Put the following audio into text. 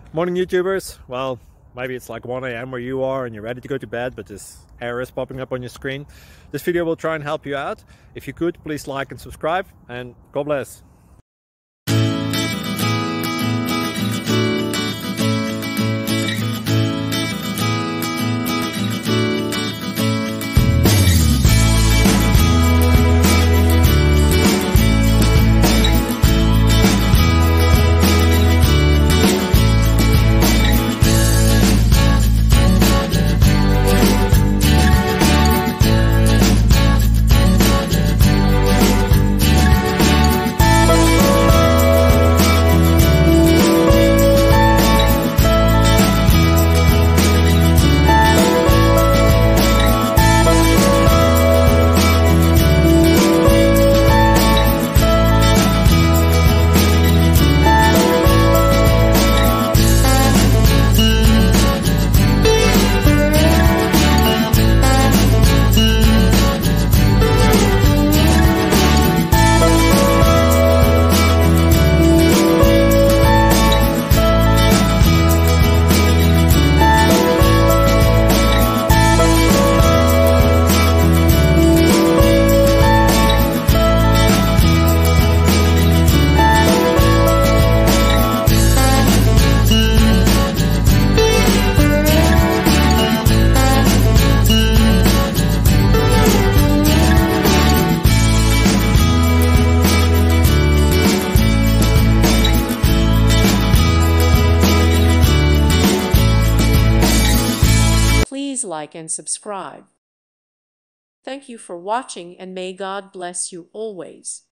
Morning YouTubers. Well, maybe it's like 1 a.m. where you are and you're ready to go to bed, but this error is popping up on your screen. This video will try and help you out. If you could, please like and subscribe, and God bless. Please like and subscribe. Thank you for watching, and may God bless you always.